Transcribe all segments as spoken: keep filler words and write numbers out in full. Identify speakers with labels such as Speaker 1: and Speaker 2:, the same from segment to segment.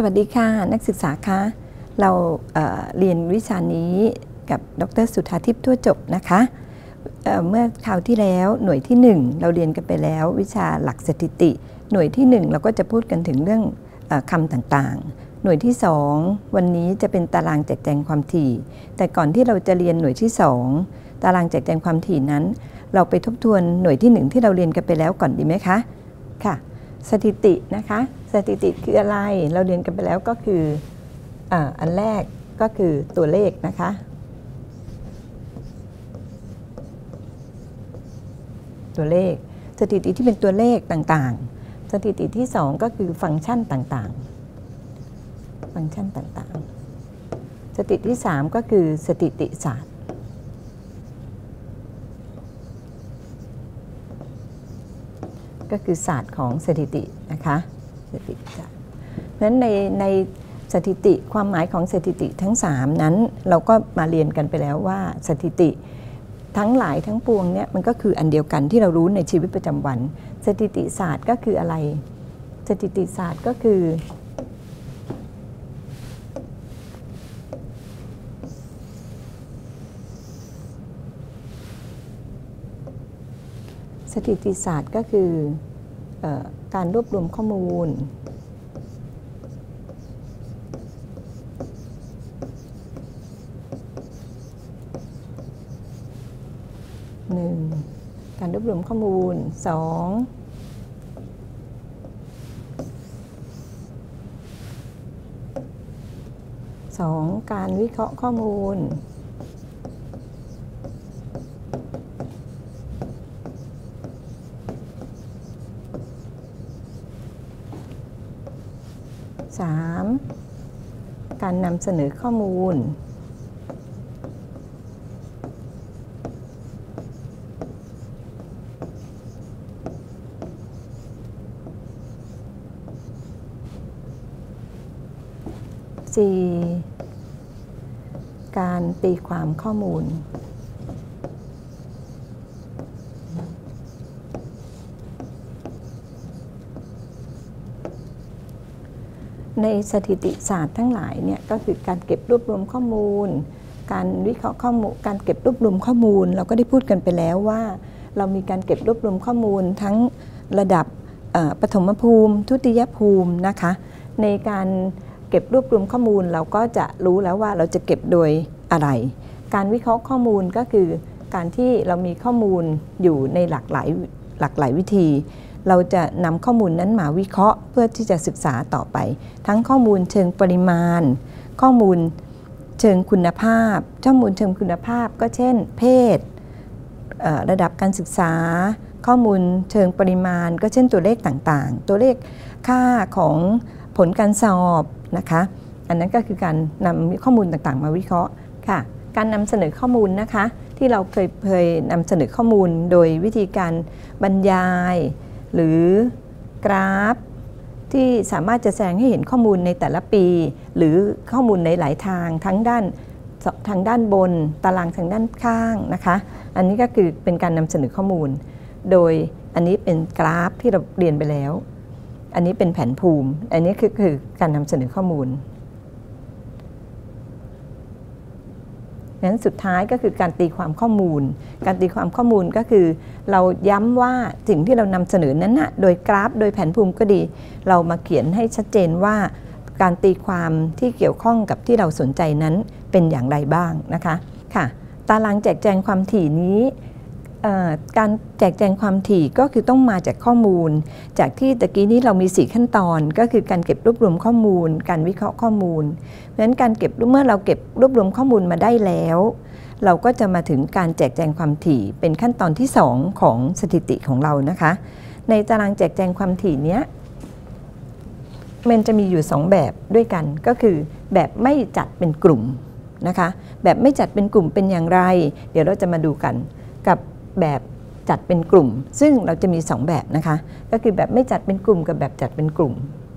Speaker 1: วัสดีค่ะนักศึกษาคะเราเเรียนวิชานี้กับดรสุธาทิพย์ทั่วจบนะคะเเมื่อคราวที่แล้วหน่วยที่หนึ่งเราเรียนกันไปแล้ววิชาหลักสถิติ หน่วยที่หนึ่งเราก็จะพูดกันถึงเรื่องคำต่างๆหน่วยที่สองวันนี้จะเป็นตารางแจกแจงความถี่แต่ก่อนที่เราจะเรียนหน่วยที่สองตารางแจกแจงความถี่นั้นเราไปทบทวนหน่วยที่หนึ่งที่เราเรียนกันไปแล้วก่อนดีไหมคะค่ะสถิตินะคะสถิติคืออะไรเราเรียนกันไปแล้วก็คืออ่าอันแรกก็คือตัวเลขนะคะตัวเลขสถิติที่เป็นตัวเลขต่างๆสถิติที่สองก็คือฟังก์ชันต่างๆฟังก์ชันต่างๆสถิติที่สามก็คือสถิติศาสตร์ก็คือศาสตร์ของสถิตินะคะสถิติศาสตร์เพราะฉะนั้นในในสถิติความหมายของสถิติทั้งสามนั้นเราก็มาเรียนกันไปแล้วว่าสถิติทั้งหลายทั้งปวงเนี่ยมันก็คืออันเดียวกันที่เรารู้ในชีวิตประจำวันสถิติศาสตร์ก็คืออะไรสถิติศาสตร์ก็คือสถิติศาสตร์ก็คือเอ่อการรวบรวมข้อมูลหนึ่งการรวบรวมข้อมูลสองสองการวิเคราะห์ข้อมูลสามการนำเสนอข้อมูลสี่การตีความข้อมูลในสถิติศาสตร์ทั้งหลายเนี่ยก็คือการเก็บรวบรวมข้อมูลการวิเคราะห์ข้อมูลการเก็บรวบรวมข้อมูลเราก็ได้พูดกันไปแล้วว่าเรามีการเก็บรวบรวมข้อมูลทั้งระดับปฐมภูมิทุติยภูมินะคะในการเก็บรวบรวมข้อมูลเราก็จะรู้แล้วว่าเราจะเก็บโดยอะไรการวิเคราะห์ข้อมูลก็คือการที่เรามีข้อมูลอยู่ในหลากหลายหลากหลายวิธีเราจะนำข้อมูลนั้นมาวิเคราะห์เพื่อที่จะศึกษาต่อไปทั้งข้อมูลเชิงปริมาณข้อมูลเชิงคุณภาพข้อมูลเชิงคุณภาพก็เช่นเพศระดับการศึกษาข้อมูลเชิงปริมาณก็เช่นตัวเลขต่างๆตัวเลขค่าของผลการสอบนะคะอันนั้นก็คือการนำข้อมูลต่างๆมาวิเคราะห์ค่ะการนำเสนอข้อมูลนะคะที่เราเคยเคยนำเสนอข้อมูลโดยวิธีการบรรยายหรือกราฟที่สามารถจะแสดงให้เห็นข้อมูลในแต่ละปีหรือข้อมูลในหลายทางทั้งด้านทางด้านบนตารางทางด้านข้างนะคะอันนี้ก็คือเป็นการนำเสนอข้อมูลโดยอันนี้เป็นกราฟที่เราเรียนไปแล้วอันนี้เป็นแผนภูมิอันนี้คือคือการนำเสนอข้อมูลนั้นสุดท้ายก็คือการตีความข้อมูลการตีความข้อมูลก็คือเราย้ำว่าสิ่งที่เรานำเสนอนั้นนะโดยกราฟโดยแผนภูมิก็ดีเรามาเขียนให้ชัดเจนว่าการตีความที่เกี่ยวข้องกับที่เราสนใจนั้นเป็นอย่างไรบ้างนะคะค่ะตารางแจกแจงความถี่นี้การแจกแจงความถี่ก็คือต้องมาจากข้อมูลจากที่ตะกี้นี้เรามีสี่ขั้นตอนก็คือการเก็บรวบรวมข้อมูลการวิเคราะห์ข้อมูลเพราะฉะนั้นการเก็บเมื่อเราเก็บรวบรวมข้อมูลมาได้แล้วเราก็จะมาถึงการแจกแจงความถี่เป็นขั้นตอนที่สองของสถิติของเรานะคะในตารางแจกแจงความถี่เนี้ยมันจะมีอยู่สองแบบด้วยกันก็คือแบบไม่จัดเป็นกลุ่มนะคะแบบไม่จัดเป็นกลุ่มเป็นอย่างไรเดี๋ยวเราจะมาดูกันกับแบบจัดเป็นกลุ่มซึ่งเราจะมีสองแบบนะคะก็คือแบบไม่จัดเป็นกลุ่มกับแบบจัดเป็นกลุ่ม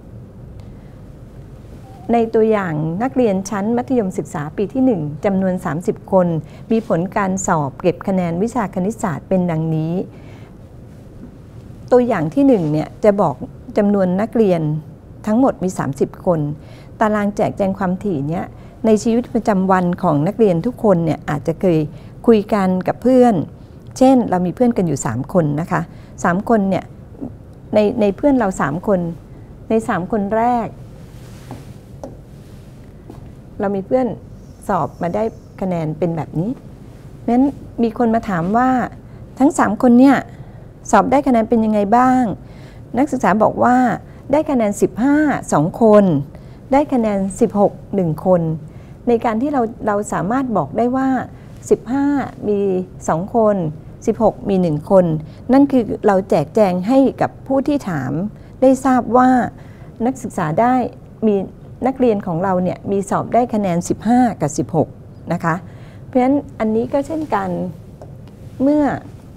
Speaker 1: ในตัวอย่างนักเรียนชั้นมัธยมศึกษาปีที่หนึ่งจำนวนสามสิบคนมีผลการสอบเก็บคะแนนวิชาคณิตศาสตร์เป็นดังนี้ตัวอย่างที่หนึ่งเนี่ยจะบอกจำนวนนักเรียนทั้งหมดมีสามสิบคนตารางแจกแจงความถี่เนี้ยในชีวิตประจำวันของนักเรียนทุกคนเนี่ยอาจจะเคยคุยกันกับเพื่อนเช่นเรามีเพื่อนกันอยู่สามคนนะคะสามคนเนี่ยในในเพื่อนเราสามคนในสามคนแรกเรามีเพื่อนสอบมาได้คะแนนเป็นแบบนี้นั้นมีคนมาถามว่าทั้งสามคนเนี่ยสอบได้คะแนนเป็นยังไงบ้างนักศึกษาบอกว่าได้คะแนนสิบห้า สองคนได้คะแนนสิบหก หนึ่งคนในการที่เราเราสามารถบอกได้ว่าสิบห้ามีสองคนสิบหกมีหนึ่งคนนั่นคือเราแจกแจงให้กับผู้ที่ถามได้ทราบว่านักศึกษาได้มีนักเรียนของเราเนี่ยมีสอบได้คะแนนสิบห้ากับสิบหกนะคะเพราะฉะนั้นอันนี้ก็เช่นกันเมื่อ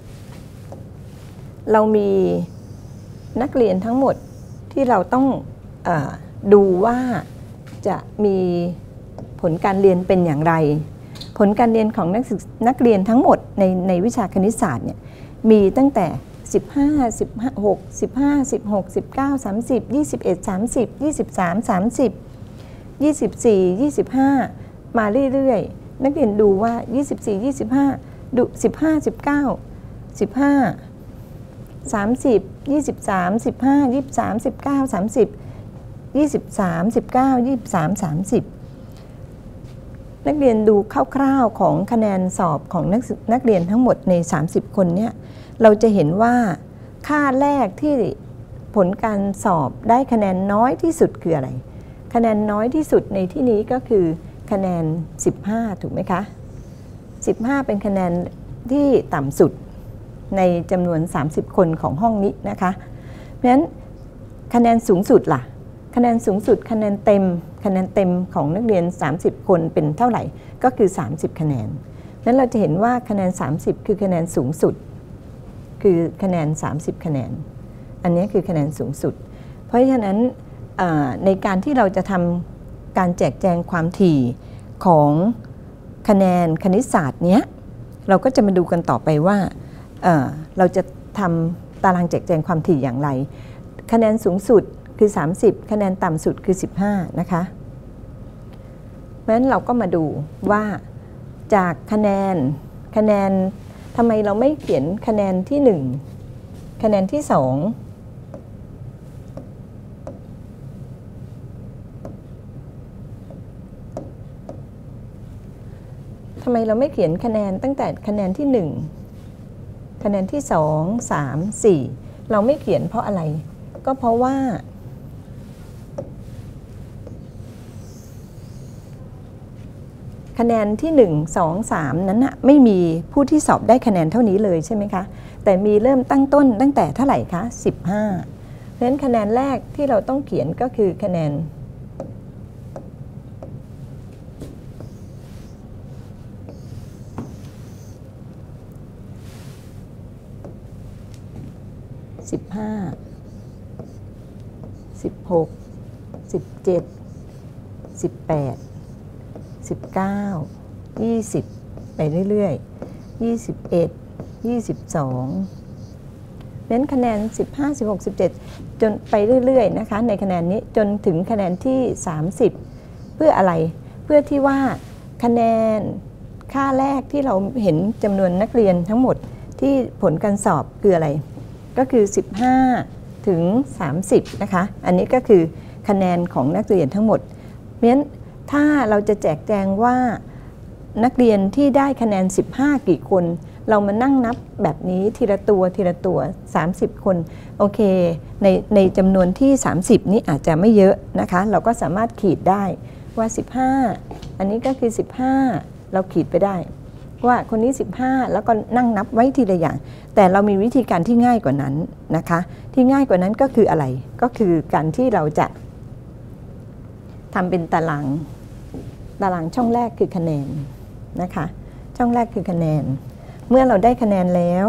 Speaker 1: เรามีนักเรียนทั้งหมดที่เราต้องเอ่อดูว่าจะมีผลการเรียนเป็นอย่างไรผลการเรียนของนักศึกนักเรียนทั้งหมดในในวิชาคณิตศาสตร์เนี่ยมีตั้งแต่สิบห้า สิบหก สิบห้า สิบหก สิบเก้า สามสิบ ยี่สิบเอ็ด สามสิบ ยี่สิบสาม สามสิบ ยี่สิบสี่ ยี่สิบห้ามาเรื่อยๆนักเรียนดูว่ายี่สิบสี่ ยี่สิบห้าดูสิบห้า สิบเก้า สิบห้า สามสิบ ยี่สิบสาม สิบห้า ยี่สิบสาม สิบเก้า สามสิบ ยี่สิบสาม สิบเก้า ยี่สิบสาม สามสิบนักเรียนดูคร่าวๆของคะแนนสอบของนักนักเรียนทั้งหมดในสามสิบคนเนี่ยเราจะเห็นว่าค่าแรกที่ผลการสอบได้คะแนนน้อยที่สุดคืออะไรคะแนนน้อยที่สุดในที่นี้ก็คือคะแนนสิบห้าถูกไหมคะสิบห้าเป็นคะแนนที่ต่ำสุดในจำนวนสามสิบคนของห้องนี้นะคะเพราะฉะนั้นคะแนนสูงสุดล่ะคะแนนสูงสุดคะแนนเต็มคะแนนเต็มของนักเรียนสามสิบคนเป็นเท่าไหร่ก็คือสามสิบคะแนนนั้นเราจะเห็นว่าคะแนนสามสิบคือคะแนนสูงสุดคือคะแนนสามสิบคะแนนอันนี้คือคะแนนสูงสุดเพราะฉะนั้นในการที่เราจะทำการแจกแจงความถี่ของคะแนนคณิตศาสตร์เนี้ยเราก็จะมาดูกันต่อไปว่าเอ่อเราจะทำตารางแจกแจงความถี่อย่างไรคะแนนสูงสุดคือสามสิบคะแนนต่ำสุดคือสิบห้านะคะเพราะฉะนั้นเราก็มาดูว่าจากคะแนนคะแนนทำไมเราไม่เขียนคะแนนที่หนึ่งคะแนนที่สองทำไมเราไม่เขียนคะแนนตั้งแต่คะแนนที่หนึ่งคะแนนที่สอง สาม สี่เราไม่เขียนเพราะอะไรก็เพราะว่าคะแนนที่หนึ่ง สอง สามนั้นนะไม่มีผู้ที่สอบได้คะแนนเท่านี้เลยใช่ไหมคะแต่มีเริ่มตั้งต้นตั้งแต่เท่าไหร่คะสิบห้าเพราะฉะนั้นคะแนนแรกที่เราต้องเขียนก็คือคะแนนสิบห้า สิบหก สิบเจ็ด สิบแปด สิบเก้า ยี่สิบไปเรื่อยๆยี่สิบเอ็ด ยี่สิบสองเน้นคะแนนสิบห้า สิบหก สิบเจ็ดจนไปเรื่อยๆนะคะในคะแนนนี้จนถึงคะแนนที่สามสิบเพื่ออะไรเพื่อที่ว่าคะแนนค่าแรกที่เราเห็นจำนวนนักเรียนทั้งหมดที่ผลการสอบคืออะไรก็คือสิบห้าถึงสามสิบนะคะอันนี้ก็คือคะแนนของนักเรียนทั้งหมดเพราะฉะนั้นถ้าเราจะแจกแจงว่านักเรียนที่ได้คะแนนสิบห้ากี่คนเรามานั่งนับแบบนี้ทีละตัวทีละตัวสามสิบคนโอเคในในจำนวนที่สามสิบนี้อาจจะไม่เยอะนะคะเราก็สามารถขีดได้ว่าสิบห้าอันนี้ก็คือสิบห้าเราขีดไปได้ว่าคนนี้สิบห้าแล้วก็นั่งนับไว้ทีละอย่างแต่เรามีวิธีการที่ง่ายกว่านั้นนะคะที่ง่ายกว่านั้นก็คืออะไรก็คือการที่เราจะทำเป็นตารางตารางช่องแรกคือคะแนนนะคะช่องแรกคือคะแนนเมื่อเราได้คะแนนแล้ว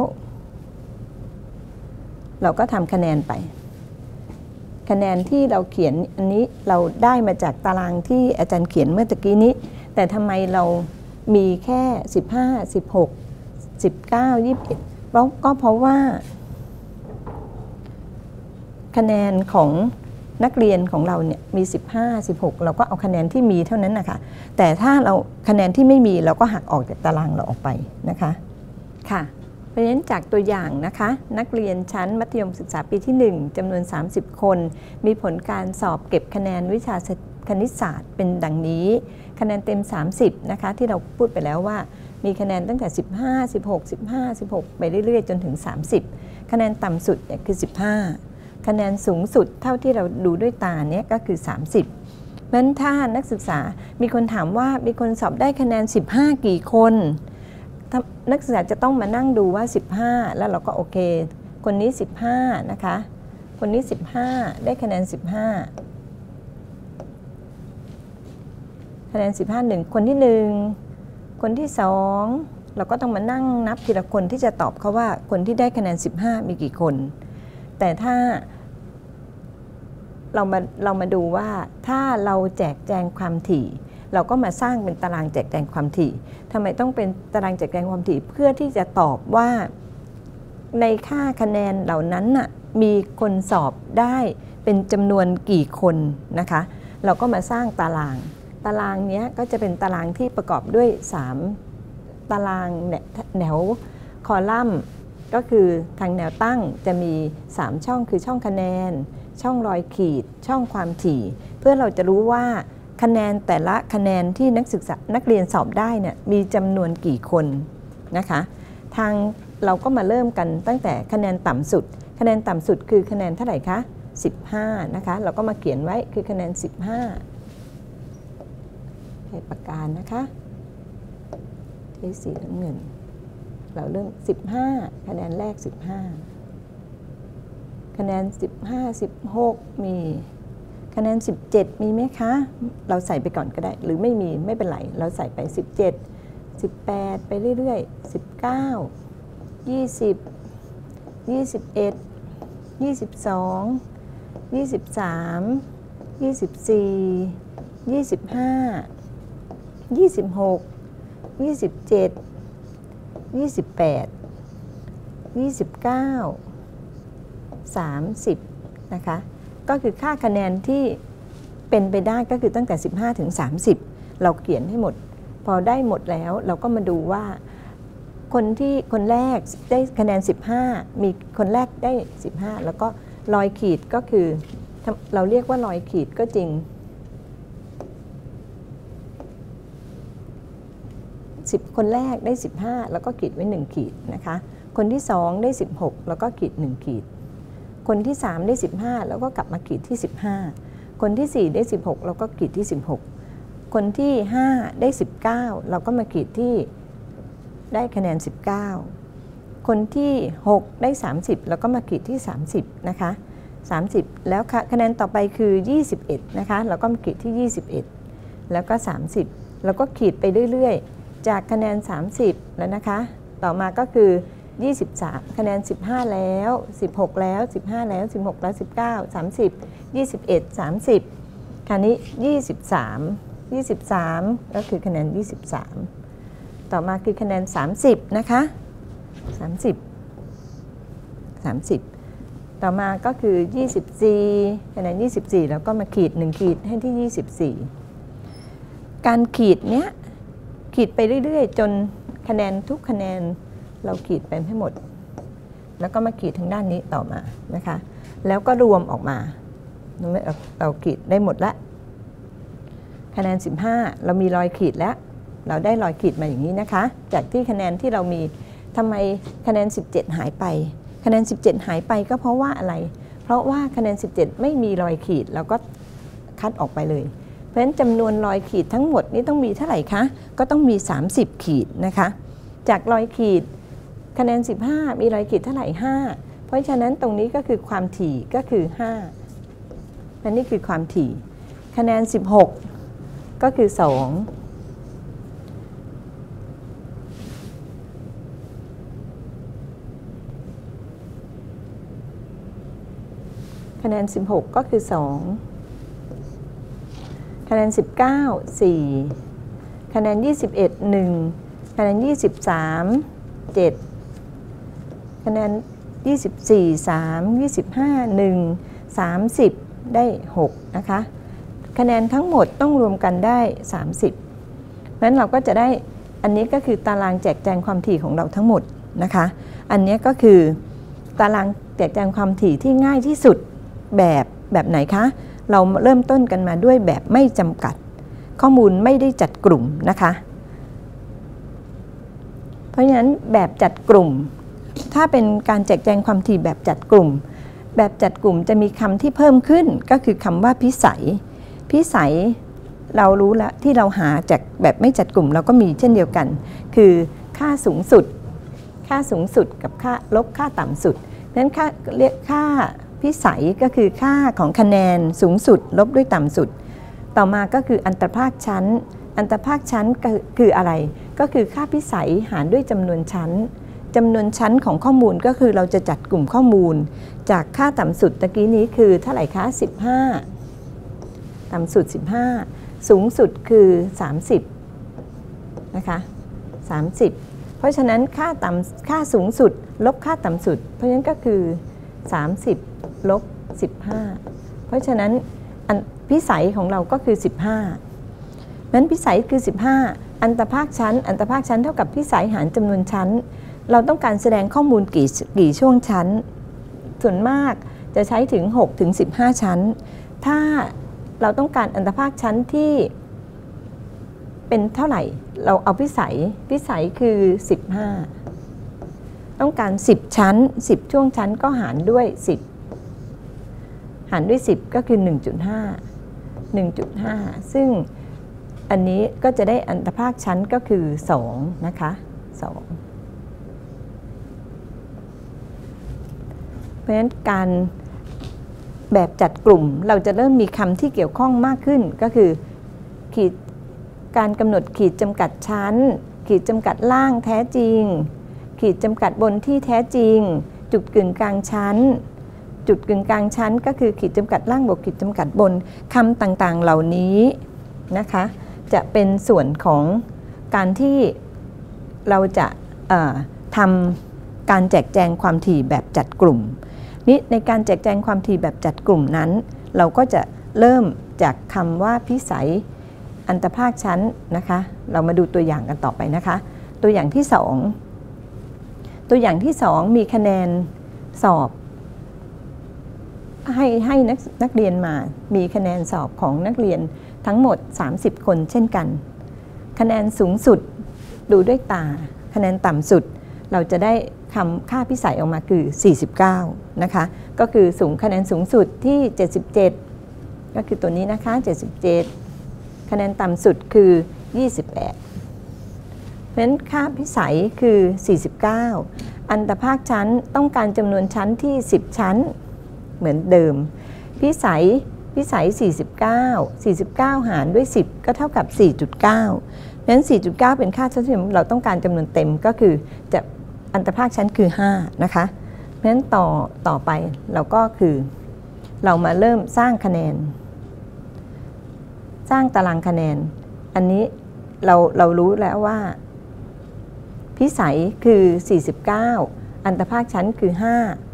Speaker 1: เราก็ทำคะแนนไปคะแนนที่เราเขียนอันนี้เราได้มาจากตารางที่อาจารย์เขียนเมื่อตะกี้นี้แต่ทำไมเรามีแค่สิบห้า สิบหก สิบเก้า ยี่สิบเอ็ดก็เพราะว่าคะแนนของนักเรียนของเราเนี่ยมีสิบห้า สิบหกเราก็เอาคะแนนที่มีเท่านั้นนะคะแต่ถ้าเราคะแนนที่ไม่มีเราก็หักออกจากตารางเราออกไปนะคะค่ะเพราะฉะนั้นจากตัวอย่างนะคะนักเรียนชั้นมัธยมศึกษาปีที่หนึ่งจำนวนสามสิบคนมีผลการสอบเก็บคะแนนวิชาคณิตศาสตร์เป็นดังนี้คะแนนเต็มสามสิบนะคะที่เราพูดไปแล้วว่ามีคะแนนตั้งแต่สิบห้า สิบหก สิบห้า สิบหกไปเรื่อยๆจนถึงสามสิบคะแนนต่ำสุดเนี่ยคือสิบห้าคะแนนสูงสุดเท่าที่เราดูด้วยตาเนี่ยก็คือสามสิบเพราะฉะนั้นถ้านักศึกษามีคนถามว่ามีคนสอบได้คะแนนสิบห้ากี่คนนักศึกษาจะต้องมานั่งดูว่าสิบห้าแล้วเราก็โอเคคนนี้สิบห้านะคะคนนี้สิบห้าได้คะแนนสิบห้าคะแนนสิบห้าหนึ่งคนที่หนึ่งคนที่สองเราก็ต้องมานั่งนับทีละคนที่จะตอบเขาว่าคนที่ได้คะแนนสิบห้ามีกี่คนแต่ถ้าเรามาเรามาดูว่าถ้าเราแจกแจงความถี่เราก็มาสร้างเป็นตารางแจกแจงความถี่ทำไมต้องเป็นตารางแจกแจงความถี่เพื่อที่จะตอบว่าในค่าคะแนนเหล่านั้นน่ะมีคนสอบได้เป็นจำนวนกี่คนนะคะเราก็มาสร้างตารางตารางนี้ก็จะเป็นตารางที่ประกอบด้วยสามตารางแนวคอลัมน์ก็คือทางแนวตั้งจะมีสามช่องคือช่องคะแนนช่องรอยขีดช่องความถี่เพื่อเราจะรู้ว่าคะแนนแต่ละคะแนนที่นักศึกษานักเรียนสอบได้เนี่ยมีจำนวนกี่คนนะคะทางเราก็มาเริ่มกันตั้งแต่คะแนนต่ำสุดคะแนนต่ำสุดคือคะแนนเท่าไหร่คะสิบห้านะคะเราก็มาเขียนไว้คือคะแนนสิบห้าใช้ปากกานะคะใช้สีน้ำเงินเราเริ่มสิบห้าคะแนนแรกสิบห้าคะแนนสิบห้า สิบหกมีคะแนนสิบเจ็ดมีไหมคะเราใส่ไปก่อนก็ได้หรือไม่มีไม่เป็นไรเราใส่ไปสิบเจ็ด สิบแปดไปเรื่อยๆสิบเก้า ยี่สิบ ยี่สิบเอ็ด ยี่สิบสอง ยี่สิบสาม ยี่สิบสี่ ยี่สิบห้า ยี่สิบหก ยี่สิบเจ็ด ยี่สิบแปด ยี่สิบเก้า สามสิบนะคะก็คือค่าคะแนนที่เป็นไปได้ก็คือตั้งแต่สิบห้าถึงสามสิบเราเขียนให้หมดพอได้หมดแล้วเราก็มาดูว่าคนที่คนแรกได้คะแนนสิบห้ามีคนแรกได้สิบห้าแล้วก็รอยขีดก็คือเราเรียกว่ารอยขีดก็จริงสิบคนแรกได้สิบห้าแล้วก็ขีดไว้หนึ่งขีดนะคะคนที่สองได้สิบหกแล้วก็ขีดหนึ่งขีดคนที่สามได้สิบห้าแล้วก็กลับมาขีดที่สิบห้าคนที่สี่ได้สิบหกแล้วก็ขีดที่สิบหกคนที่ห้าได้สิบเก้าเราก็มาขีดที่ได้คะแนนสิบเก้าคนที่หกได้สามสิบแล้วก็มาขีดที่สามสิบนะคะสามสิบแล้วคะแนนต่อไปคือยี่สิบเอ็ดนะคะเราก็มาขีดที่ยี่สิบเอ็ดแล้วก็สามสิบแล้วก็ขีดไปเรื่อยๆจากคะแนนสามสิบแล้วนะคะต่อมาก็คือยี่สิบสามคะแนนสิบห้าแล้วสิบหกแล้วสิบห้าแล้วสิบหกแล้วสิบเก้า สามสิบ ยี่สิบเอ็ด สามสิบคราวนี้ยี่สิบสาม ยี่สิบสามก็คือคะแนนยี่สิบสามต่อมาคือคะแนนสามสิบนะคะสามสิบ สามสิบต่อมาก็คือยี่สิบสี่คะแนนยี่สิบสี่แล้วก็มาขีดหนึ่งขีดให้ที่ยี่สิบสี่การขีดเนี้ยขีดไปเรื่อยๆจนคะแนนทุกคะแนนเราขีดไปให้หมดแล้วก็มาขีดทางด้านนี้ต่อมานะคะแล้วก็รวมออกมาเราเราขีดได้หมดละคะแนนสิบห้าเรามีรอยขีดแล้วเราได้รอยขีดมาอย่างนี้นะคะจากที่คะแนนที่เรามีทำไมคะแนนสิบเจ็ดหายไปคะแนนสิบเจ็ดหายไปก็เพราะว่าอะไรเพราะว่าคะแนนสิบเจ็ดไม่มีรอยขีดเราก็คัดออกไปเลยเพราะฉะนั้นจำนวนรอยขีดทั้งหมดนี้ต้องมีเท่าไหร่คะก็ต้องมีสามสิบขีดนะคะจากรอยขีดคะแนนสิบห้ามีรอยขีดเท่าไหร่ห้าเพราะฉะนั้นตรงนี้ก็คือความถี่ก็คือห้าและนี่คือความถี่คะแนนสิบหกก็คือสองคะแนนสิบหกก็คือสองคะแนนสิบเก้า สี่คะแนนยี่สิบเอ็ด หนึ่งคะแนนยี่สิบสาม เจ็ดคะแนนยี่สิบสี่ สาม ยี่สิบห้า หนึ่ง สามสิบได้หกนะคะคะแนนทั้งหมดต้องรวมกันได้สามสิบเพราะฉะนั้นเราก็จะได้อันนี้ก็คือตารางแจกแจงความถี่ของเราทั้งหมดนะคะอันนี้ก็คือตารางแจกแจงความถี่ที่ง่ายที่สุดแบบแบบไหนคะเราเริ่มต้นกันมาด้วยแบบไม่จำกัดข้อมูลไม่ได้จัดกลุ่มนะคะเพราะฉะนั้นแบบจัดกลุ่มถ้าเป็นการแจกแจงความถี่แบบจัดกลุ่มแบบจัดกลุ่มจะมีคำที่เพิ่มขึ้นก็คือคำว่าพิสัยพิสัยเรารู้แล้วที่เราหาจากแบบไม่จัดกลุ่มเราก็มีเช่นเดียวกันคือค่าสูงสุดค่าสูงสุดกับค่าลบค่าต่ำสุดเพราะฉะนั้นค่าเรียกค่าพิสัยก็คือค่าของคะแนนสูงสุดลบด้วยต่ำสุดต่อมาก็คืออันตรภาคชั้นอันตรภาคชั้นคืออะไรก็คือค่าพิสัยหารด้วยจำนวนชั้นจำนวนชั้นของข้อมูลก็คือเราจะจัดกลุ่มข้อมูลจากค่าต่ำสุดตะกี้นี้คือเท่าไหร่คะสิบห้าต่ำสุดสิบห้าสูงสุดคือสามสิบนะคะสามสิบเพราะฉะนั้นค่าต่ำค่าสูงสุดลบค่าต่ำสุดเพราะฉะนั้นก็คือสามสิบลบสิบห้าเพราะฉะนั้นพิสัยของเราก็คือสิบห้านั้นพิสัยคือสิบห้าอันตรภาคชั้นอันตรภาคชั้นเท่ากับพิสัยหารจำนวนชั้นเราต้องการแสดงข้อมูลกี่กี่ช่วงชั้นส่วนมากจะใช้ถึงหกถึงสิบห้าชั้นถ้าเราต้องการอันตรภาคชั้นที่เป็นเท่าไหร่เราเอาพิสัยพิสัยคือสิบห้าต้องการสิบชั้นสิบช่วงชั้นก็หารด้วยสิบหารด้วยสิบก็คือ หนึ่งจุดห้า หนึ่งจุดห้า ซึ่งอันนี้ก็จะได้อันตรภาคชั้นก็คือสองนะคะสองเพราะฉะนั้นการแบบจัดกลุ่มเราจะเริ่มมีคำที่เกี่ยวข้องมากขึ้นก็คือขีดการกำหนดขีดจำกัดชั้นขีดจำกัดล่างแท้จริงขีดจำกัดบนที่แท้จริงจุดกึ่งกลางชั้นจุดกึ่งกลางชั้นก็คือขีดจำกัดล่างบวกขีดจำกัดบนคำต่างๆเหล่านี้นะคะจะเป็นส่วนของการที่เราจะทำการแจกแจงความถี่แบบจัดกลุ่มนี้ในการแจกแจงความถี่แบบจัดกลุ่มนั้นเราก็จะเริ่มจากคำว่าพิสัยอันตรภาคชั้นนะคะเรามาดูตัวอย่างกันต่อไปนะคะตัวอย่างที่สองตัวอย่างที่สองมีคะแนนสอบให้ให้นักนักเรียนมามีคะแนนสอบของนักเรียนทั้งหมดสามสิบคนเช่นกันคะแนนสูงสุดดูด้วยตาคะแนนต่ำสุดเราจะได้คำค่าพิสัยออกมาคือสี่สิบเก้านะคะก็คือสูงคะแนนสูงสุดที่เจ็ดสิบเจ็ดก็คือตัวนี้นะคะเจ็ดสิบเจ็ดคะแนนต่ำสุดคือยี่สิบแปดเพราะฉะนั้นค่าพิสัยคือสี่สิบเก้าอันตรภาคชั้นต้องการจำนวนชั้นที่สิบชั้นเหมือนเดิมพิสัยพิสัยสี่สิบเก้า สี่สิบเก้าหารด้วยสิบก็เท่ากับ สี่จุดเก้า เพราะฉะนั้น สี่จุดเก้า เป็นค่าชั้นที่เราต้องการจำนวนเต็มก็คือจะอันตรภาคชั้นคือห้านะคะเพราะฉะนั้นต่อต่อไปเราก็คือเรามาเริ่มสร้างคะแนนสร้างตารางคะแนนอันนี้เราเรารู้แล้วว่าพิสัยคือสี่สิบเก้าอันตรภาคชั้นคือห้า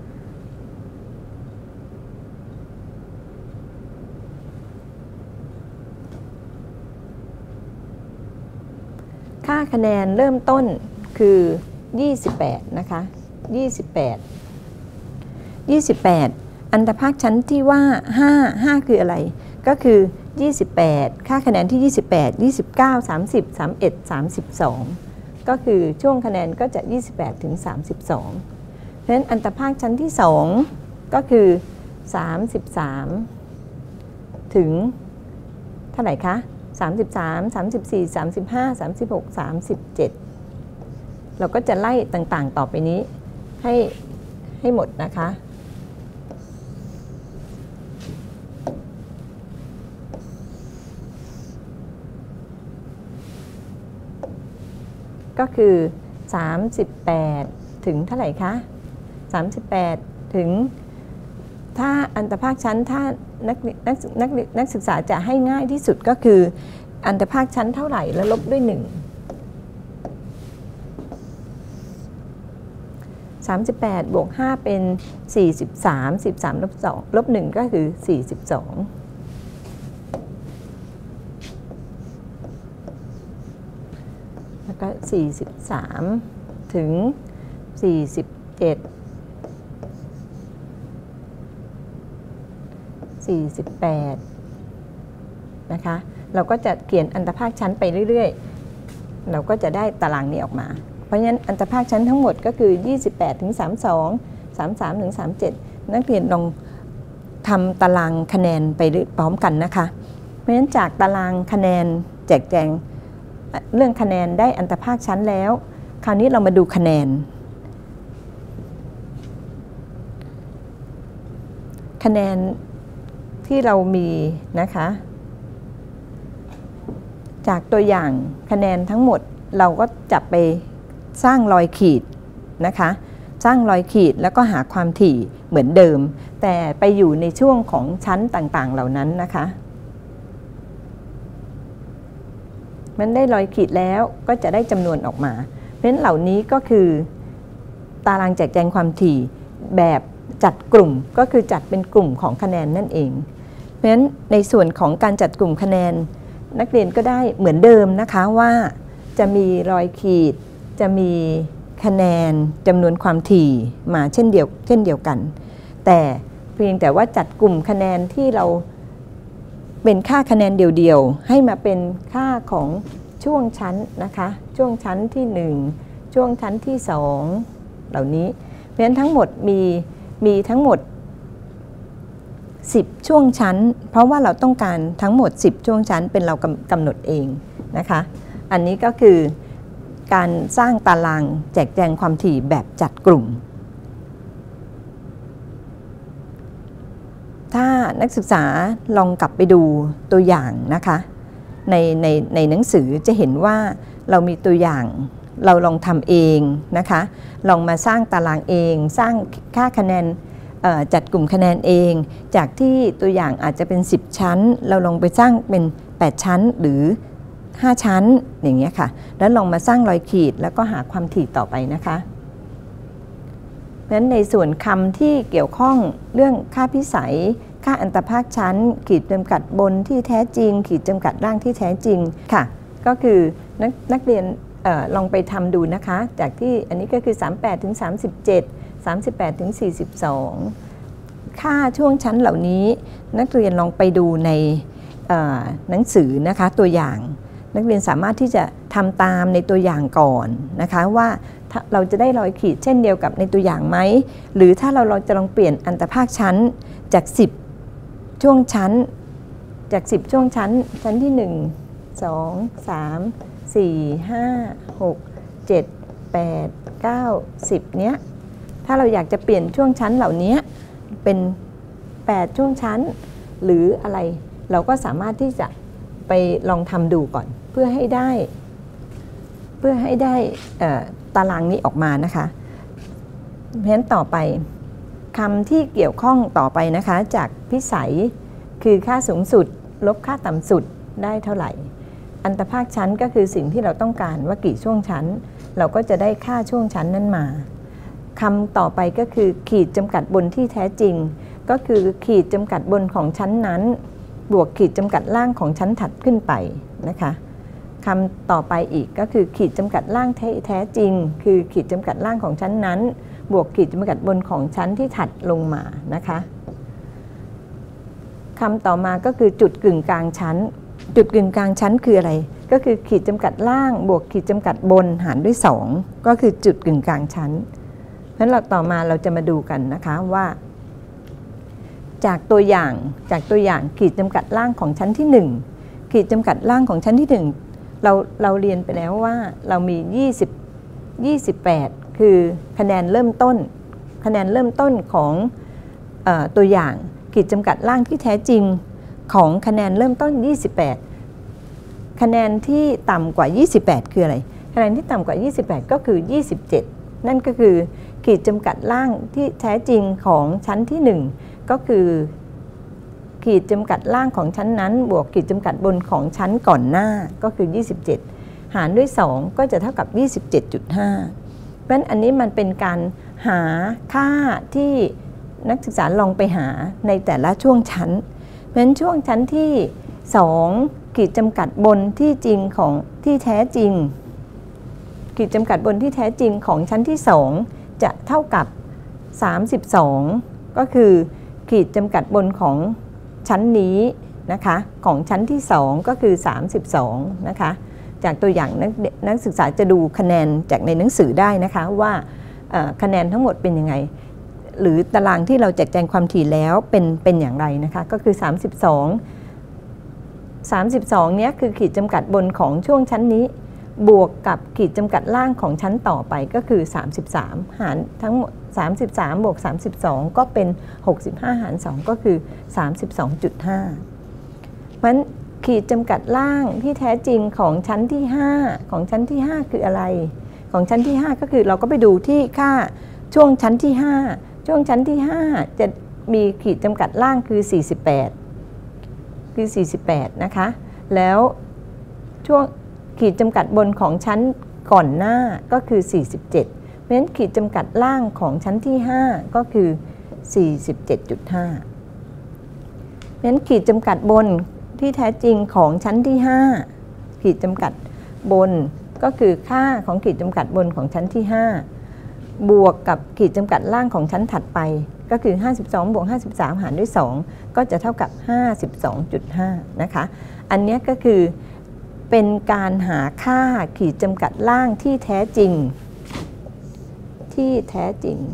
Speaker 1: ค่าคะแนนเริ่มต้นคือยี่สิบแปดนะคะยี่สิบแปด ยี่สิบแปดอันตรภาคชั้นที่ว่าห้า ห้าคืออะไรก็คือยี่สิบแปดค่าคะแนนที่ยี่สิบแปด ยี่สิบเก้า สามสิบ สามสิบเอ็ด สามสิบสองก็คือช่วงคะแนนก็จะยี่สิบแปดถึงสามสิบสองเพราะฉะนั้นอันตรภาคชั้นที่สองก็คือสามสิบสามถึงเท่าไหร่คะสามสิบสาม สามสิบสี่ สามสิบห้า สามสิบหก สามสิบเจ็ดเราก็จะไล่ต่างๆต่อไปนี้ให้ให้หมดนะคะก็คือสามสิบแปดถึงเท่าไหร่คะสามสิบแปดถึงถ้าอันตรภาคชั้นถ้านักนักนักนักศึกษาจะให้ง่ายที่สุดก็คืออันตรภาคชั้นเท่าไหร่แล้วลบด้วยหนึ่งสามสิบแปดบวกห้าเป็นสี่สิบสาม สิบสามลบสองลบหนึ่งก็คือสี่สิบสองแล้วก็สี่สิบสามถึงสี่สิบเจ็ด สี่สิบแปดนะคะเราก็จะเขียนอันตรภาคชั้นไปเรื่อยๆเราก็จะได้ตารางนี้ออกมาเพราะฉะนั้นอันตรภาคชั้นทั้งหมดก็คือยี่สิบแปดถึงสามสิบสอง สามสิบสามถึงสามสิบเจ็ดนักเรียนลองทำตารางคะแนนไปพร้อมกันนะคะเพราะฉะนั้นจากตารางคะแนนแจกแจงเรื่องคะแนนได้อันตรภาคชั้นแล้วคราวนี้เรามาดูคะแนนคะแนนที่เรามีนะคะจากตัวอย่างคะแนนทั้งหมดเราก็จับไปสร้างรอยขีดนะคะสร้างรอยขีดแล้วก็หาความถี่เหมือนเดิมแต่ไปอยู่ในช่วงของชั้นต่างๆเหล่านั้นนะคะมันได้รอยขีดแล้วก็จะได้จำนวนออกมาเพราะฉะนั้นเหล่านี้ก็คือตารางแจกแจงความถี่แบบจัดกลุ่มก็คือจัดเป็นกลุ่มของคะแนนนั่นเองเพราะฉะนั้นในส่วนของการจัดกลุ่มคะแนนนักเรียนก็ได้เหมือนเดิมนะคะว่าจะมีรอยขีดจะมีคะแนนจำนวนความถี่มาเช่นเดียวเช่นเดียวกันแต่เพียงแต่ว่าจัดกลุ่มคะแนนที่เราเป็นค่าคะแนนเดียวๆให้มาเป็นค่าของช่วงชั้นนะคะช่วงชั้นที่หนึ่งช่วงชั้นที่สองเหล่านี้เพราะฉะนั้นทั้งหมดมีมีทั้งหมดสิบช่วงชั้นเพราะว่าเราต้องการทั้งหมดสิบช่วงชั้นเป็นเรากำหนดเองนะคะอันนี้ก็คือการสร้างตารางแจกแจงความถี่แบบจัดกลุ่มถ้านักศึกษาลองกลับไปดูตัวอย่างนะคะในในในหนังสือจะเห็นว่าเรามีตัวอย่างเราลองทำเองนะคะลองมาสร้างตารางเองสร้างค่าคะแนนจัดกลุ่มคะแนนเองจากที่ตัวอย่างอาจจะเป็นสิบชั้นเราลองไปสร้างเป็นแปดชั้นหรือห้าชั้นอย่างเงี้ยค่ะแล้วลองมาสร้างรอยขีดแล้วก็หาความถี่ต่อไปนะคะเพราะฉะนั้นในส่วนคำที่เกี่ยวข้องเรื่องค่าพิสัยค่าอันตรภาคชั้นขีดจำกัดบนที่แท้จริงขีดจำกัดล่างที่แท้จริงค่ะก็คือนักนักเรียนเอ่อลองไปทำดูนะคะจากที่อันนี้ก็คือสามสิบแปดถึงสามสิบเจ็ด สามสิบแปดถึงสี่สิบสองค่าช่วงชั้นเหล่านี้นักเรียนลองไปดูในหนังสือนะคะตัวอย่างนักเรียนสามารถที่จะทำตามในตัวอย่างก่อนนะคะว่าเราจะได้รอยขีดเช่นเดียวกับในตัวอย่างไหมหรือถ้าเราเราจะลองเปลี่ยนอันตรภาคชั้นจากสิบช่วงชั้นจากสิบช่วงชั้นชั้นที่หนึ่ง สอง สาม สี่ ห้า หก เจ็ด แปด เก้า สิบเนี้ยถ้าเราอยากจะเปลี่ยนช่วงชั้นเหล่านี้เป็นแปดช่วงชั้นหรืออะไรเราก็สามารถที่จะไปลองทำดูก่อนเพื่อให้ได้เพื่อให้ได้ตารางนี้ออกมานะคะเพราะฉะนั้นต่อไปคำที่เกี่ยวข้องต่อไปนะคะจากพิสัยคือค่าสูงสุดลบค่าต่ำสุดได้เท่าไหร่อันตรภาคชั้นก็คือสิ่งที่เราต้องการว่ากี่ช่วงชั้นเราก็จะได้ค่าช่วงชั้นนั้นมาคำต่อไปก็คือขีดจำกัดบนที่แท้จริงก็คือขีดจำกัดบนของชั้นนั้นบวกขีดจำกัดล่างของชั้นถัดขึ้นไปนะคะคำต่อไปอีกก็คือขีดจำกัดล่างแท้จริงคือขีดจำกัดล่างของชั้นนั้นบวกขีดจำกัดบนของชั้นที่ถัดลงมานะคะคำต่อมาก็คือจุดกึ่งกลางชั้นจุดกึ่งกลางชั้นคืออะไรก็คือขีดจำกัดล่างบวกขีดจำกัดบนหารด้วยสองก็คือจุดกึ่งกลางชั้นเพราะฉะนั้นเราต่อมาเราจะมาดูกันนะคะว่าจากตัวอย่างจากตัวอย่างขีดจำกัดล่างของชั้นที่หนึ่งขีดจำกัดล่างของชั้นที่หนึ่งเราเราเรียนไปแล้วว่าเรามียี่สิบ ยี่สิบแปดคือคะแนนเริ่มต้นคะแนนเริ่มต้นของเอ่อตัวอย่างขีดจำกัดล่างที่แท้จริงของคะแนนเริ่มต้นยี่สิบแปดคะแนนที่ต่ำกว่ายี่สิบแปดคืออะไรคะแนนที่ต่ำกว่ายี่สิบแปดก็คือยี่สิบเจ็ดนั่นก็คือขีดจำกัดล่างที่แท้จริงของชั้นที่หนึ่งก็คือขีดจำกัดล่างของชั้นนั้นบวกขีดจำกัดบนของชั้นก่อนหน้าก็คือยี่สิบเจ็ดหารด้วยสองก็จะเท่ากับ ยี่สิบเจ็ดจุดห้าเพราะฉะนั้นอันนี้มันเป็นการหาค่าที่นักศึกษาลองไปหาในแต่ละช่วงชั้นเพราะฉะนั้นช่วงชั้นที่สองขีดจำกัดบนที่จริงของที่แท้จริงขีดจำกัดบนที่แท้จริงของชั้นที่สองจะเท่ากับสามสิบสองก็คือขีดจำกัดบนของชั้นนี้นะคะของชั้นที่สองก็คือสามสิบสองนะคะจากตัวอย่างนักนักศึกษาจะดูคะแนนจากในหนังสือได้นะคะว่าคะแนนทั้งหมดเป็นยังไงหรือตารางที่เราแจกแจงความถี่แล้วเป็นเป็นอย่างไรนะคะก็คือสามสิบสอง สามสิบสองเนี้ยคือขีดจำกัดบนของช่วงชั้นนี้บวกกับขีดจำกัดล่างของชั้นต่อไปก็คือสามสิบสามหารทั้งหมดสามสิบสามบวกสามสิบสองก็เป็นหกสิบห้าหารสองก็คือ สามสิบสองจุดห้า เพราะฉะนั้นขีดจำกัดล่างที่แท้จริงของชั้นที่ห้าของชั้นที่ห้าคืออะไรของชั้นที่ห้าก็คือเราก็ไปดูที่ค่าช่วงชั้นที่ห้าช่วงชั้นที่ห้าจะมีขีดจำกัดล่างคือสี่สิบแปดคือสี่สิบแปดนะคะแล้วช่วงขีดจำกัดบนของชั้นก่อนหน้าก็คือสี่สิบเจ็ดเพราะฉะนั้นขีดจำกัดล่างของชั้นที่ห้าก็คือ สี่สิบเจ็ดจุดห้า เพราะฉะนั้นขีดจำกัดบนที่แท้จริงของชั้นที่ห้าขีดจำกัดบนก็คือค่าของขีดจำกัดบนของชั้นที่ห้าบวกกับขีดจำกัดล่างของชั้นถัดไปก็คือห้าสิบสองบวกห้าสิบสามหารด้วยสองก็จะเท่ากับ ห้าสิบสองจุดห้า นะคะอันนี้ก็คือเป็นการหาค่าขีดจำกัดล่างที่แท้จริงที่แท้จริง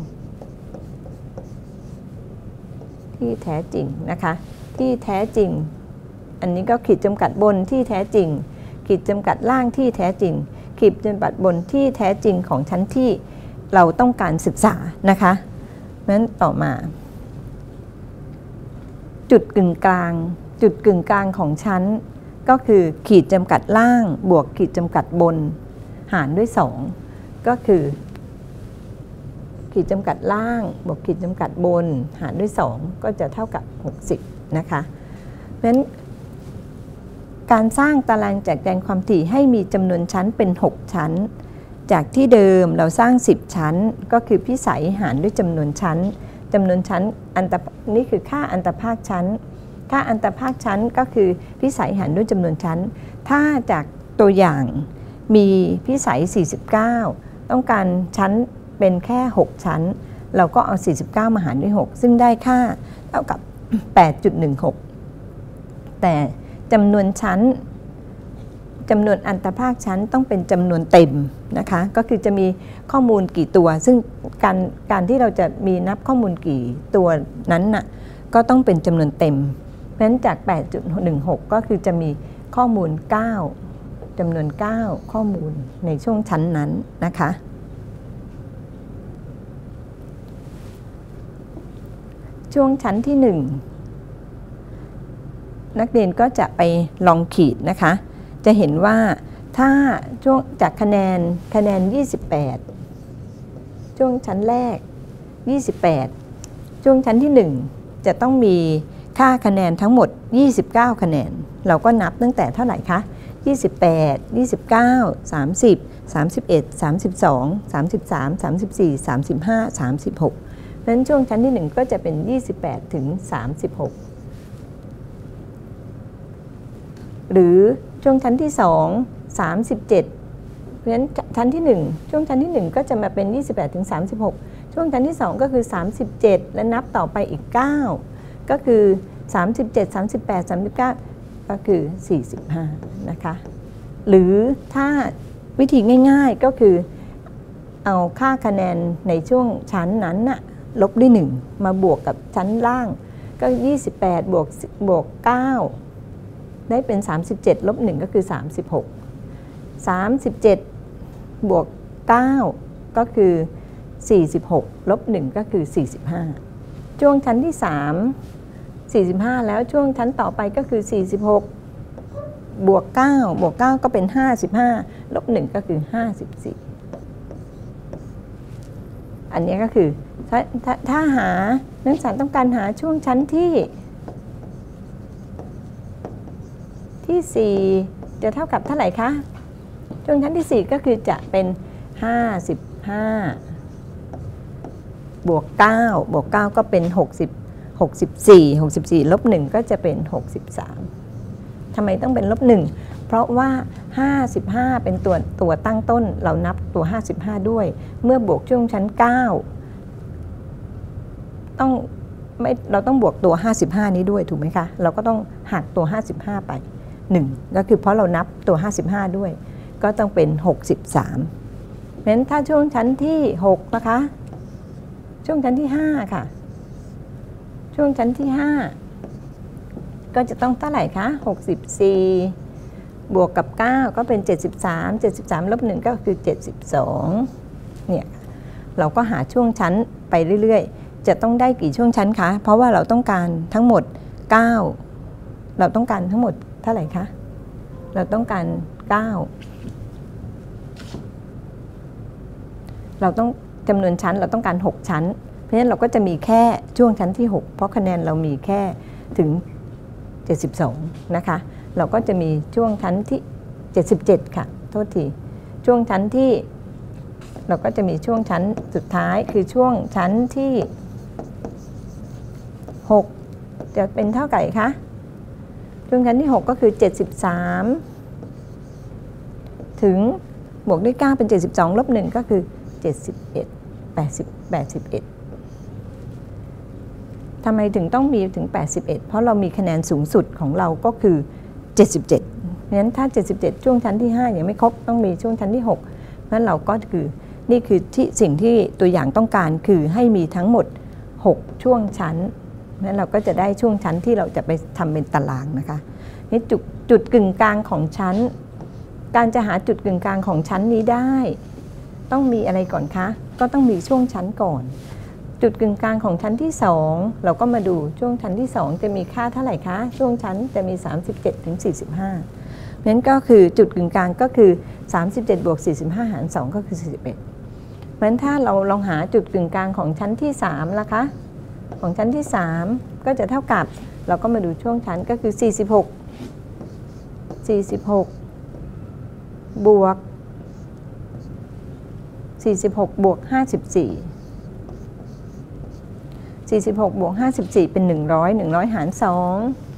Speaker 1: ที่แท้จริงนะคะที่แท้จริงอันนี้ก็ขีดจำกัดบนที่แท้จริงขีดจำกัดล่างที่แท้จริงขีดจำกัดบนที่แท้จริงของชั้นที่เราต้องการศึกษานะคะนั้นต่อมาจุดกึ่งกลางจุดกึ่งกลางของชั้นก็คือขีดจำกัดล่างบวกขีดจำกัดบนหารด้วยสองก็คือขีดจำกัดล่างบวกขีดจำกัดบนหารด้วยสองก็จะเท่ากับหกสิบนะคะเพราะฉะนั้นการสร้างตารางแจกแจงความถี่ให้มีจำนวนชั้นเป็นหกชั้นจากที่เดิมเราสร้างสิบชั้นก็คือพิสัยหารด้วยจำนวนชั้นจำนวนชั้นอันตนี่คือค่าอันตภาคชั้นค่าอันตภาคชั้นก็คือพิสัยหารด้วยจำนวนชั้นถ้าจากตัวอย่างมีพิสัยสี่สิบเก้าต้องการชั้นเป็นแค่หกชั้นเราก็เอาสี่สิบเก้ามาหารด้วยหกซึ่งได้ค่าเท่ากับ แปดจุดหนึ่งหก แต่จำนวนชั้นจำนวนอันตภาคชั้นต้องเป็นจำนวนเต็มนะคะก็คือจะมีข้อมูลกี่ตัวซึ่งการการที่เราจะมีนับข้อมูลกี่ตัวนั้นน่ะก็ต้องเป็นจำนวนเต็มเพราะฉะนั้นจาก แปดจุดหนึ่งหก ก็คือจะมีข้อมูลเก้าจำนวนเก้าข้อมูลในช่วงชั้นนั้นนะคะช่วงชั้นที่หนึ่งนักเรียนก็จะไปลองขีดนะคะจะเห็นว่าถ้าช่วงจากคะแนนคะแนนยี่สิบแปดช่วงชั้นแรกยี่สิบแปดช่วงชั้นที่หนึ่งจะต้องมีค่าคะแนนทั้งหมดยี่สิบเก้าคะแนนเราก็นับตั้งแต่เท่าไหร่คะยี่สิบแปด ยี่สิบเก้า สามสิบ สามสิบเอ็ด สามสิบสอง สามสิบสาม สามสิบสี่ สามสิบห้า สามสิบหกเพราะฉะนั้นช่วงชั้นที่หนึ่งก็จะเป็นยี่สิบแปดถึงสามสิบหกหรือช่วงชั้นที่สอง สามสิบเจ็ดเพราะฉะนั้นชั้นที่หนึ่งช่วงชั้นที่หนึ่งก็จะมาเป็นยี่สิบแปดถึงสามสิบหกช่วงชั้นที่สองก็คือสามสิบเจ็ดและนับต่อไปอีกเก้าก็คือสามสิบเจ็ด สามสิบแปด สามสิบเก้าก็คือสี่สิบห้านะคะหรือถ้าวิธีง่ายๆก็คือเอาค่าคะแนนในช่วงชั้นนั้นน่ะลบด้วยหนึ่งมาบวกกับชั้นล่างก็ยี่สิบแปดบวกบวกเก้าได้เป็นสามสิบเจ็ดลบหนึ่งก็คือสามสิบหก สามสิบเจ็ดบวกเก้าก็คือสี่สิบหกลบหนึ่งก็คือสี่สิบห้าช่วงชั้นที่สาม สี่สิบห้าแล้วช่วงชั้นต่อไปก็คือสี่สิบหกบวกเก้าบวกเก้าก็เป็นห้าสิบห้าลบหนึ่งก็คือห้าสิบสี่อันนี้ก็คือถ้าถ้าถ้าหานักศึกษาต้องการหาช่วงชั้นที่ที่สี่จะเท่ากับเท่าไหร่คะช่วงชั้นที่สี่ก็คือจะเป็นห้าสิบห้าบวกเก้าบวกเก้าก็เป็นหกสิบ หกสิบสี่ หกสิบสี่ลบหนึ่งก็จะเป็นหกสิบสามทำไมต้องเป็นลบหนึ่งเพราะว่าห้าสิบห้าเป็นตัวตัวตั้งต้นเรานับตัวห้าสิบห้าด้วยเมื่อบวกช่วงชั้นเก้าต้องไม่เราต้องบวกตัวห้าสิบห้านี้ด้วยถูกไหมคะเราก็ต้องหักตัวห้าสิบห้าไปหนึ่งก็คือเพราะเรานับตัวห้าสิบห้าด้วยก็ต้องเป็นหกสิบสามเพราะฉะนั้นถ้าช่วงชั้นที่หกนะคะช่วงชั้นที่ห้าค่ะช่วงชั้นที่ห้าก็จะต้องเท่าไหร่คะหกสิบสี่บวกกับเก้าก็เป็นเจ็ดสิบสาม เจ็ดสิบสามลบหนึ่งก็คือเจ็ดสิบสองเนี่ยเราก็หาช่วงชั้นไปเรื่อยๆจะต้องได้กี่ช่วงชั้นคะเพราะว่าเราต้องการทั้งหมดเก้าเราต้องการทั้งหมดเท่าไหร่คะเราต้องการเก้าเราต้องจำนวนชั้นเราต้องการหกชั้นเพราะฉะนั้นเราก็จะมีแค่ช่วงชั้นที่หกเพราะคะแนนเรามีแค่ถึงเจ็ดสิบสองนะคะเราก็จะมีช่วงชั้นที่เจ็ดสิบเจ็ดค่ะโทษทีช่วงชั้นที่เราก็จะมีช่วงชั้นสุดท้ายคือช่วงชั้นที่หกจะเป็นเท่าไหร่คะช่วงชั้นที่หกก็คือเจ็ดสิบสามถึงบวกด้วยเก้าเป็นเจ็ดสิบสองลบหนึ่งก็คือเจ็ดสิบเอ็ด แปดสิบ แปดสิบเอ็ดทำไมถึงต้องมีถึงแปดสิบเอ็ดเพราะเรามีคะแนนสูงสุดของเราก็คือเจ็ดสิบเจ็ดเพราะฉะนั้นถ้าเจ็ดสิบเจ็ดช่วงชั้นที่ห้ายังไม่ครบต้องมีช่วงชั้นที่หกงั้นเราก็คือนี่คือที่สิ่งที่ตัวอย่างต้องการคือให้มีทั้งหมดหกช่วงชั้นนั้นเราก็จะได้ช่วงชั้นที่เราจะไปทำเป็นตารางนะคะนี่จุดจุดกึ่งกลางของชั้นการจะหาจุดกึ่งกลางของชั้นนี้ได้ต้องมีอะไรก่อนคะก็ต้องมีช่วงชั้นก่อนจุดกึ่งกลางของชั้นที่สองเราก็มาดูช่วงชั้นที่สองจะมีค่าเท่าไหร่คะช่วงชั้นจะมีสามสิบเจ็ดถึงสี่สิบห้าเพราะฉะนั้นก็คือจุดกึ่งกลางก็คือสามสิบเจ็ดบวกสี่สิบห้าหารสองก็คือสี่สิบเอ็ดเพราะฉะนั้นถ้าเราลองหาจุดกึ่งกลางของชั้นที่สามล่ะคะของชั้นที่สามก็จะเท่ากับเราก็มาดูช่วงชั้นก็คือสี่สิบหก สี่สิบหกบวกสี่สิบหกบวกห้าสิบสี่ สี่สิบหกบวกห้าสิบสี่เป็นหนึ่งร้อย หนึ่งร้อยหารสอง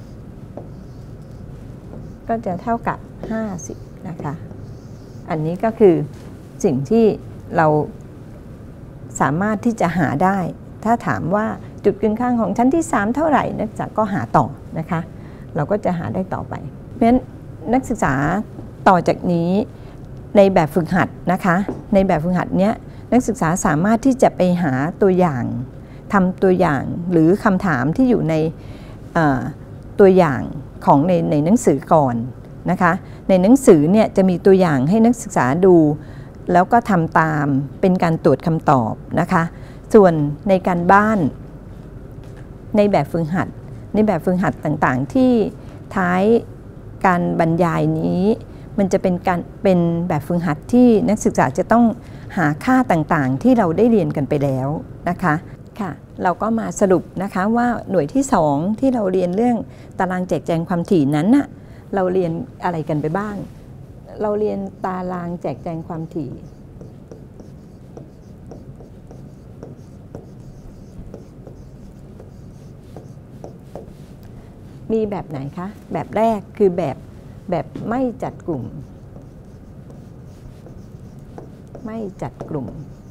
Speaker 1: ก็จะเท่ากับห้าสิบนะคะอันนี้ก็คือสิ่งที่เราสามารถที่จะหาได้ถ้าถามว่าจุดกึ่งกลางของชั้นที่สามเท่าไหร่นักศึกษาก็หาต่อนะคะเราก็จะหาได้ต่อไปเพราะฉะนั้นนักศึกษาต่อจากนี้ในแบบฝึกหัดนะคะในแบบฝึกหัดเนี้ยนักศึกษาสามารถที่จะไปหาตัวอย่างทำตัวอย่างหรือคำถามที่อยู่ในตัวอย่างของในในหนังสือก่อนนะคะในหนังสือเนี่ยจะมีตัวอย่างให้นักศึกษาดูแล้วก็ทำตามเป็นการตรวจคำตอบนะคะส่วนในการบ้านในแบบฝึกหัดในแบบฝึกหัดต่างๆที่ท้ายการบรรยายนี้มันจะเป็นการเป็นแบบฝึกหัดที่นักศึกษาจะต้องหาค่าต่างๆที่เราได้เรียนกันไปแล้วนะคะค่ะเราก็มาสรุปนะคะว่าหน่วยที่สองที่เราเรียนเรื่องตารางแจกแจงความถี่นั้นน่ะเราเรียนอะไรกันไปบ้างเราเรียนตารางแจกแจงความถี่มีแบบไหนคะแบบแรกคือแบบแบบไม่จัดกลุ่มไม่จัดกลุ่ม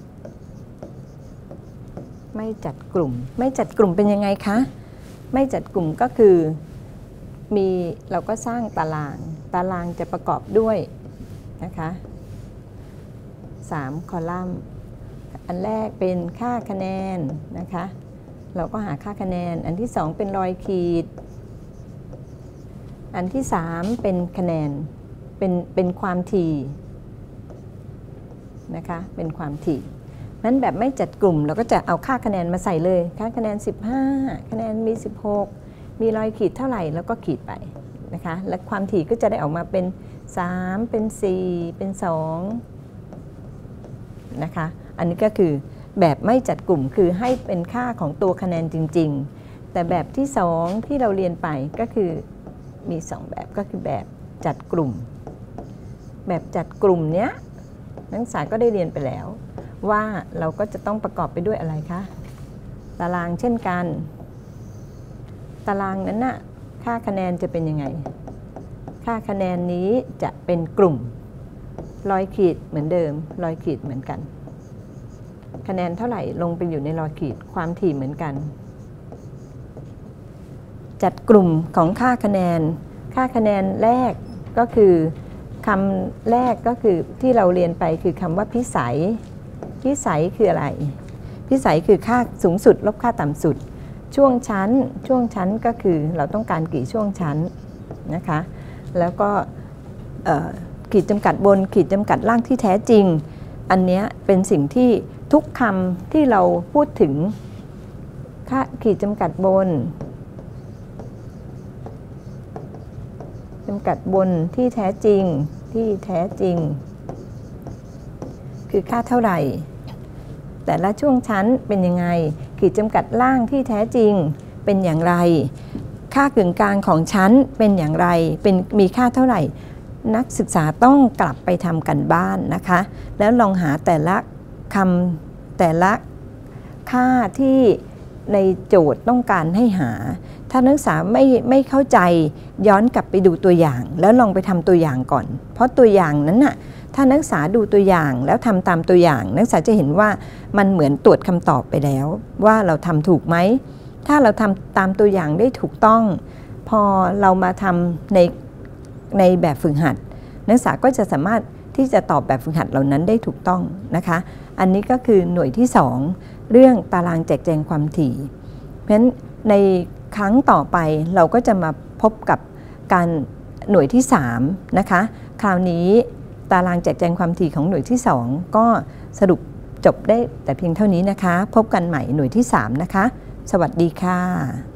Speaker 1: ไม่จัดกลุ่มไม่จัดกลุ่มเป็นยังไงคะไม่จัดกลุ่มก็คือมีเราก็สร้างตารางตารางจะประกอบด้วยนะคะสามคอลัมน์อันแรกเป็นค่าคะแนนนะคะเราก็หาค่าคะแนนอันที่สองเป็นรอยขีดอันที่สามเป็นคะแนนเป็นเป็นความถี่นะคะเป็นความถี่นั้นแบบไม่จัดกลุ่มเราก็จะเอาค่าคะแนนมาใส่เลยค่าคะแนนสิบห้าคะแนนมีสิบหกมีรอยขีดเท่าไหร่แล้วก็ขีดไปนะคะและความถี่ก็จะได้ออกมาเป็นสามเป็นสี่เป็นสองนะคะอันนี้ก็คือแบบไม่จัดกลุ่มคือให้เป็นค่าของตัวคะแนนจริงๆแต่แบบที่สองที่เราเรียนไปก็คือมีสองแบบก็คือแบบจัดกลุ่มแบบจัดกลุ่มเนี้ยนักศึกษาก็ได้เรียนไปแล้วว่าเราก็จะต้องประกอบไปด้วยอะไรคะตารางเช่นกันตารางนั้นน่ะค่าคะแนนจะเป็นยังไงค่าคะแนนนี้จะเป็นกลุ่มรอยขีดเหมือนเดิมรอยขีดเหมือนกันคะแนนเท่าไหร่ลงไปอยู่ในรอยขีดความถี่เหมือนกันจัดกลุ่มของค่าคะแนนค่าคะแนนแรกก็คือคำแรกก็คือที่เราเรียนไปคือคำว่าพิสัยพิสัยคืออะไรพิสัยคือค่าสูงสุดลบค่าต่ำสุดช่วงชั้นช่วงชั้นก็คือเราต้องการกี่ช่วงชั้นนะคะแล้วก็ขีดจำกัดบนขีดจำกัดล่างที่แท้จริงอันนี้เป็นสิ่งที่ทุกคำที่เราพูดถึงค่าขีดจำกัดบนจำกัดบนที่แท้จริงที่แท้จริงคือค่าเท่าไหร่แต่ละช่วงชั้นเป็นยังไงขีดจำกัดล่างที่แท้จริงเป็นอย่างไรค่ากึ่งกลางของชั้นเป็นอย่างไรเป็นมีค่าเท่าไหร่นักศึกษาต้องกลับไปทำกันบ้านนะคะแล้วลองหาแต่ละคำแต่ละค่าที่ในโจทย์ต้องการให้หาถ้านักศึกษาไม่ไม่เข้าใจย้อนกลับไปดูตัวอย่างแล้วลองไปทำตัวอย่างก่อนเพราะตัวอย่างนั้นน่ะถ้านักศึกษาดูตัวอย่างแล้วทำตามตัวอย่างนักศึกษาจะเห็นว่ามันเหมือนตรวจคำตอบไปแล้วว่าเราทำถูกไหมถ้าเราทำตามตัวอย่างได้ถูกต้องพอเรามาทำในในแบบฝึกหัดนักศึกษาก็จะสามารถที่จะตอบแบบฝึกหัดเหล่านั้นได้ถูกต้องนะคะอันนี้ก็คือหน่วยที่สองเรื่องตารางแจกแจงความถี่เพราะฉะนั้นในครั้งต่อไปเราก็จะมาพบกับการหน่วยที่สามนะคะคราวนี้ตารางแจกแจงความถี่ของหน่วยที่สองก็สรุปจบได้แต่เพียงเท่านี้นะคะพบกันใหม่หน่วยที่สามนะคะสวัสดีค่ะ